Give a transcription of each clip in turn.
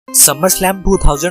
Summer slam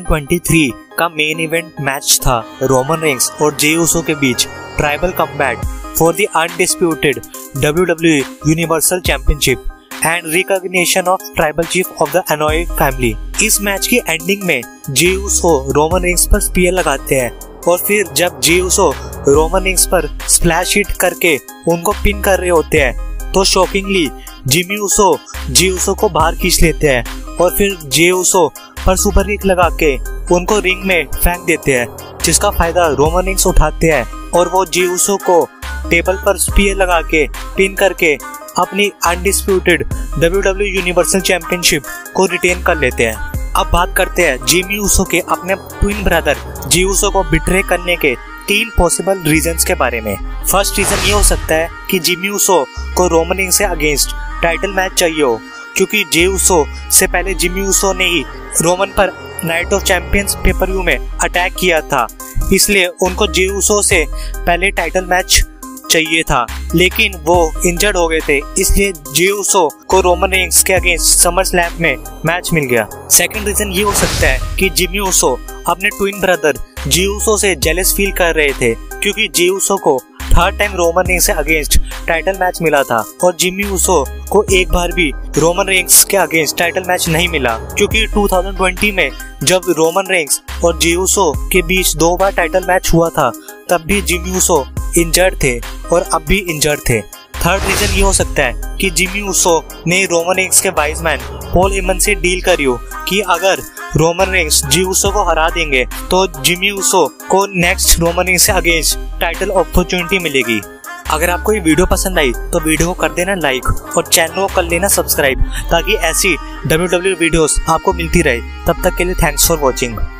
2023 का main event match था Roman Reigns और जे ऊसो के बीच tribal combat for the undisputed WWE universal championship and recognition of tribal chief of the Anoai family. इस match की ending में Jey Uso Roman Reigns पर spear लगाते हैं और फिर जब जे ऊसो रोमन रेंस पर स्प्लैश हिट करके उनको पिन कर रहे होते हैं तो shockingly Jimmy Uso Jey Uso को बाहर खींच लेते हैं और फिर जे ऊसो पर सुपर किक लगा के उनको रिंग में फेंक देते हैं, जिसका फायदा रोमन रेंस उठाते हैं और वो जे ऊसो को टेबल पर स्पीयर लगा के पिन करके अपनी अनडिस्प्यूटेड WWE यूनिवर्सल चैंपियनशिप को रिटेन कर लेते हैं। अब बात करते हैं जिमी ऊसो के अपने ट्विन ब्रदर जे ऊसो को बिट्रे करने के 3 पॉसिबल रीजंस के बारे में। फर्स्ट रीजन ये हो सकता है कि जिमी ऊसो को रोमन रेंस से अगेंस्ट टाइटल मैच चाहिए हो, क्योंकि जे ऊसो से पहले जिमी ऊसो ने ही रोमन पर नाइट ऑफ चैंपियंस पेपर-व्यू में अटैक किया था, इसलिए उनको जे ऊसो से पहले टाइटल मैच चाहिए था, लेकिन वो इंजर्ड हो गए थे, इसलिए जे ऊसो को रोमन रेंस के अगेंस्ट समर स्लैम में मैच मिल गया। सेकंड रीजन ये हो सकता है कि जिमी ऊसो अपने ट्विन ब्रदर जे ऊसो से जेलस फील कर रहे थे, क्योंकि जे ऊसो को थर्ड टाइम रोमन रेंस से अगेंस्ट टाइटल मैच मिला था और जिमी ऊसो को एक बार भी रोमन रेंस के अगेंस्ट टाइटल मैच नहीं मिला, क्योंकि 2020 में जब रोमन रेंस और जे ऊसो के बीच 2 बार टाइटल मैच हुआ था तब भी जिमी ऊसो इंजर्ड थे और अब भी इंजर्ड थे। थर्ड रीजन ये हो सकता है कि जिमी ऊसो ने रोमन रेंस के वाइज मैन पॉल हेमन से डील करी हो कि अगर रोमन रेंस जे ऊसो को हरा देंगे तो जिमी ऊसो को नेक्स्ट रोमन रेंस से अगेंस्ट टाइटल अपॉर्चुनिटी मिलेगी। अगर आपको ये वीडियो पसंद आई तो वीडियो को कर देना लाइक और चैनल को कर लेना सब्सक्राइब, ताकि ऐसी WWE वीडियोस आपको मिलती रहे। तब तक के लिए थैंक्स फॉर वॉचिंग।